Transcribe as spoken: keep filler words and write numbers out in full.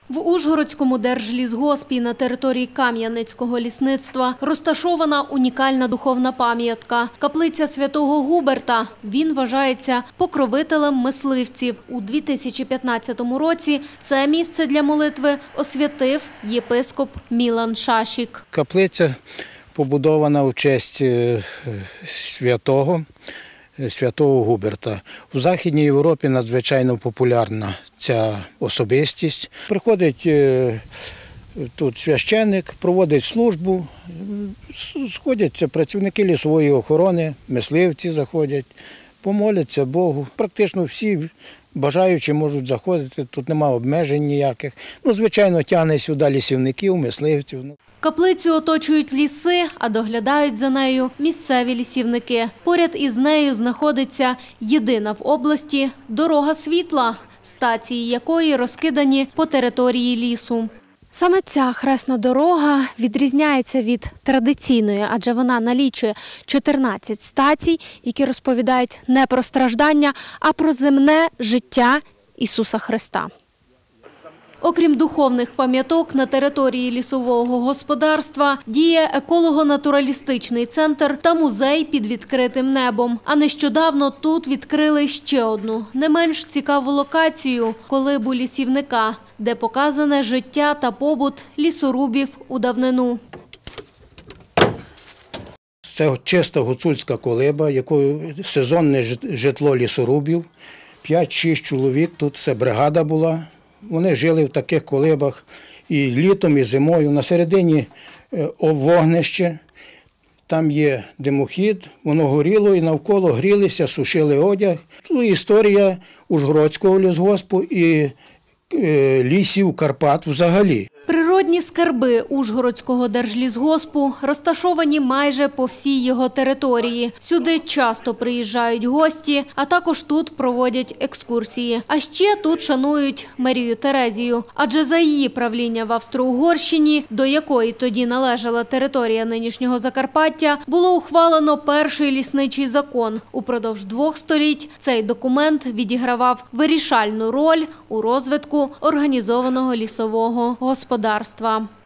В Ужгородському держлісгоспі на території Кам'янецького лісництва розташована унікальна духовна пам'ятка – каплиця Святого Губерта. Він вважається покровителем мисливців. У дві тисячі п'ятнадцятому році це місце для молитви освятив єпископ Мілан Шашік. Каплиця побудована в честь святого, Святого Губерта. У Західній Європі надзвичайно популярна ця особистість. Приходить тут священник, проводить службу, сходяться працівники лісової охорони, мисливці заходять, помоляться Богу. Практично всі бажаючі можуть заходити, тут немає обмежень ніяких. Ну, звичайно, тягне сюди лісівників, мисливців. Каплицю оточують ліси, а доглядають за нею місцеві лісівники. Поряд із нею знаходиться єдина в області дорога світла, стації якої розкидані по території лісу. Саме ця хресна дорога відрізняється від традиційної, адже вона налічує чотирнадцять стацій, які розповідають не про страждання, а про земне життя Ісуса Христа. Окрім духовних пам'яток, на території лісового господарства діє еколого-натуралістичний центр та музей під відкритим небом. А нещодавно тут відкрили ще одну, не менш цікаву локацію – колибу лісівника, де показане життя та побут лісорубів у давнину. Це чиста гуцульська колиба, якою сезонне житло лісорубів. п'ять-шість чоловік, тут це бригада була. Вони жили в таких колибах і літом, і зимою. На середині вогнище, там є димохід, воно горіло і навколо грілися, сушили одяг. Тут історія Ужгородського лісгоспу і лісів Карпат взагалі. Природні скарби Ужгородського держлісгоспу розташовані майже по всій його території. Сюди часто приїжджають гості, а також тут проводять екскурсії. А ще тут шанують Марію Терезію, адже за її правління в Австро-Угорщині, до якої тоді належала територія нинішнього Закарпаття, було ухвалено перший лісничий закон. Упродовж двох століть цей документ відігравав вирішальну роль у розвитку організованого лісового господарства.